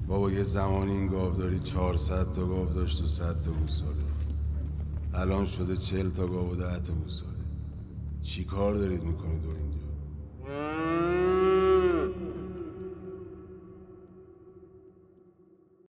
بابا یه زمانی این گاوداری 400 تا گاو داشت و 100 تا گوساله. الان شده 40 تا گاو و 10 تا گوساله. چی کار دارید میکنید و اینجا؟